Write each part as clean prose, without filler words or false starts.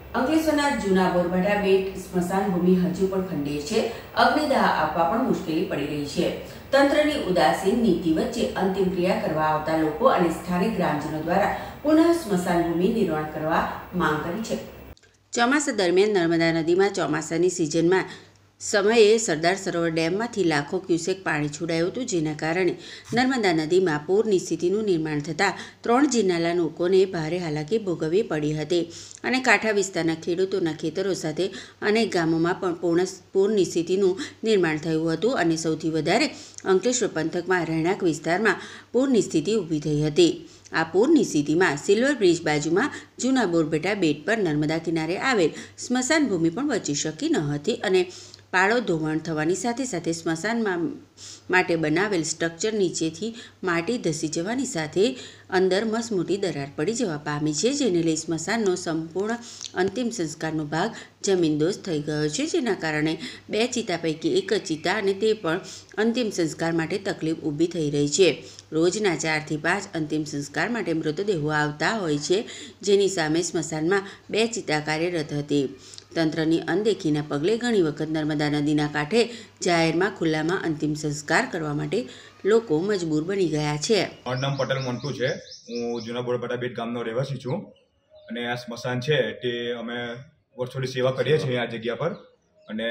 અંકલેશ્વરના જૂના બોરભાઠા બેટ સ્મશાન ભૂમિ હજુ પણ ખંડેર છે. અગ્નિદાહ આપવા પણ મુશ્કેલી પડી રહી છે. તંત્રની ઉદાસીન નીતિ વચ્ચે અંતિમ ક્રિયા કરવા આવતા લોકો અને સ્થાનિક ગ્રામજનો દ્વારા પુનઃ સ્મશાન ભૂમિ નિર્માણ કરવા માંગ કરી છે. ચોમાસા દરમિયાન નર્મદા નદીમાં ચોમાસાની સિઝનમાં સમયે સરદાર સરોવર ડેમમાંથી લાખો ક્યુસેક પાણી છોડાયું હતું, જેના કારણે નર્મદા નદીમાં પૂરની સ્થિતિનું નિર્માણ થતાં 3 જિલ્લાના લોકોને ભારે હાલાકી ભોગવવી પડી હતી અને કાંઠા વિસ્તારના ખેડૂતોના ખેતરો સાથે અનેક ગામોમાં પણ પૂરની સ્થિતિનું નિર્માણ થયું હતું અને સૌથી વધારે અંકલેશ્વર પંથકમાં રહેણાંક વિસ્તારમાં પૂરની સ્થિતિ ઊભી થઈ હતી. આ પૂરની સ્થિતિમાં સિલ્વર બ્રિજ બાજુમાં જૂના બોરભાઠા બેટ પર નર્મદા કિનારે આવેલ સ્મશાન ભૂમિ પણ બચી શકી ન હતી અને પાળો ધોવાણ થવાની સાથે સાથે સ્મશાન માટે બનાવેલ સ્ટ્રક્ચર નીચેથી માટી ધસી જવાની સાથે અંદર મસમોટી દરાર પડી જવા પામી છે, જેને લઈ સ્મશાનનો સંપૂર્ણ અંતિમ સંસ્કારનો ભાગ જમીનદોસ્ત થઈ ગયો છે, જેના કારણે 2 ચિતા પૈકી એક જ ચિતા અને તે પણ અંતિમ સંસ્કાર માટે તકલીફ ઊભી થઈ રહી છે. રોજના 4 થી 5 અંતિમ સંસ્કાર માટે મૃતદેહો આવતા હોય છે, જેની સામે સ્મશાનમાં 2 ચિતા કાર્યરત હતી. તંત્રની અનદેખીના પગલે ઘણી વખત નર્મદા નદીના કાંઠે જાહેરમાં ખુલ્લામાં અંતિમ સંસ્કાર કરવા માટે લોકો મજબૂર બની ગયા છે. મારું નામ પટેલ મોન્ટુ છે. હું જૂના બોરભાઠા બેટ ગામનો રહેવાસી છું અને આ સ્મશાન છે તે અમે વર્ષોથી સેવા કરીએ છીએ આ જગ્યા પર. અને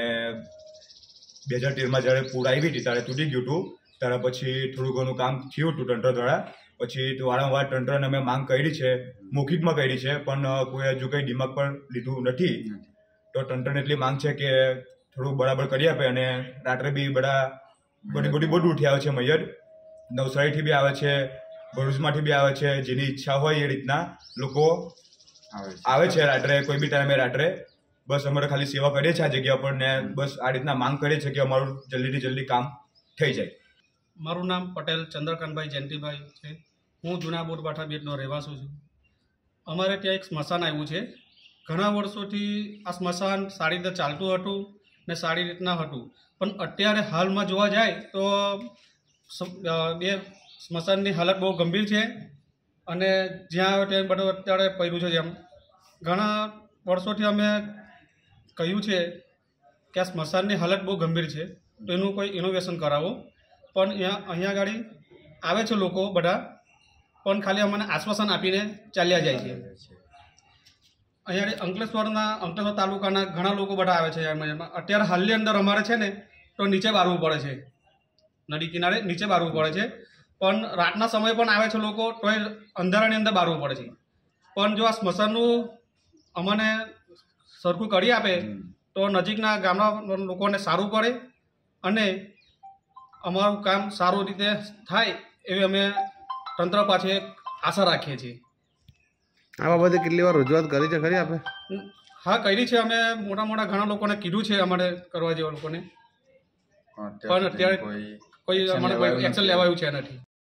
2013માં જ્યારે પૂર આવી હતી ત્યારે તૂટી ગયું હતું. ત્યાર પછી થોડું ઘણું કામ થયું હતું તંત્ર દ્વારા. પછી વારંવાર તંત્રને અમે માંગ કરી છે, મૌખિકમાં કરી છે, પણ કોઈ હજુ કંઈ દિમાગ પર લીધું નથી. તો તંત્રને એટલી માંગ છે કે થોડું બરાબર કરી આપે. અને રાત્રે બી બધું ઉઠી આવે છે. મૈયર નવસારીથી બી આવે છે, ભરૂચમાંથી બી આવે છે. જેની ઈચ્છા હોય એ રીતના લોકો આવે છે રાત્રે, કોઈ બી ટાઈમે રાત્રે. બસ અમારે ખાલી સેવા કરીએ છીએ આ જગ્યા પર ને બસ આ રીતના માંગ કરીએ છીએ કે અમારું જલ્દીથી જલ્દી કામ થઈ જાય. મારું નામ પટેલ ચંદ્રકાંતભાઈ જયંતિભાઈ છે. હું જૂના બોરભાઠા બેટનો રહેવાસી છું. અમારે ત્યાં એક સ્મશાન આવ્યું છે. ઘણા વર્ષોથી આ સ્મશાન સારી રીતે ચાલતું હતું ને સારી રીતના હતું, પણ અત્યારે હાલમાં જોવા જાય તો બે સ્મશાનની હાલત બહુ ગંભીર છે અને જ્યાં ત્યાં બધું અત્યારે પડ્યું છે. જેમ ઘણા વર્ષોથી અમે કહ્યું છે કે આ સ્મશાનની હાલત બહુ ગંભીર છે, તો એનું કોઈ ઇનોવેશન કરાવો. પણ અહીંયા આગળ આવે છે લોકો બધા, પણ ખાલી અમને આશ્વાસન આપીને ચાલ્યા જાય છે. અહીંયા અંકલેશ્વર તાલુકાના ઘણા લોકો બધા આવે છે. અત્યારે હાલની અંદર અમારે છે ને તો નીચે બારવું પડે છે, નદી કિનારે નીચે બારવું પડે છે. પણ રાતના સમયે પણ આવે છે લોકો, તો એ અંધારાની અંદર બારવું પડે છે. પણ જો આ સ્મશાનનું અમને સરખું કરી આપે તો નજીકના ગામના લોકોને સારું પડે અને અમારું કામ સારું રીતે થાય એવી અમે તંત્ર પાસે આશા રાખીએ છીએ. આ બાબતે કેટલી વાર રજૂઆત કરી છે ખરી આપે? હા, કરી છે. અમે મોટા ઘણા લોકોને કીધું છે, અમારે કરવા જેવા લોકોને, પણ અત્યારે કોઈ અમારે કોઈ એક્શન લેવાયું છે નથી.